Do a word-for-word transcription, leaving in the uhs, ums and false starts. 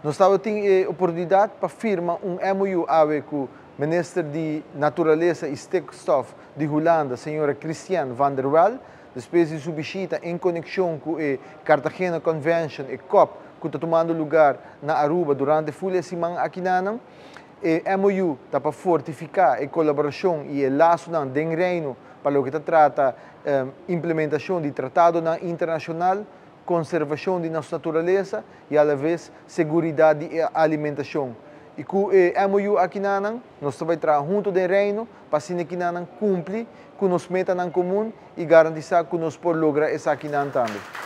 Nós estamos tendo a oportunidade para firmar um M O U com o Ministro de Natureza e Stikstof de Holanda, a senhora Christiane van der Wel, depois de sua visita em conexão com a Cartagena Convention e C O P, que está tomando lugar na Aruba durante a folha semana aqui na Anam. E M O U está para fortificar a colaboração e o laço de reino para o que trata a implementação de tratado internacional, conservação de nossa natureza e, à vez, segurança e alimentação. E com o M O U aqui na Anam, nós vamos trabalhar junto do reino para que a Anam cumpre com as metas em comum e garantir que nós podemos lograr isso aqui na Anam também.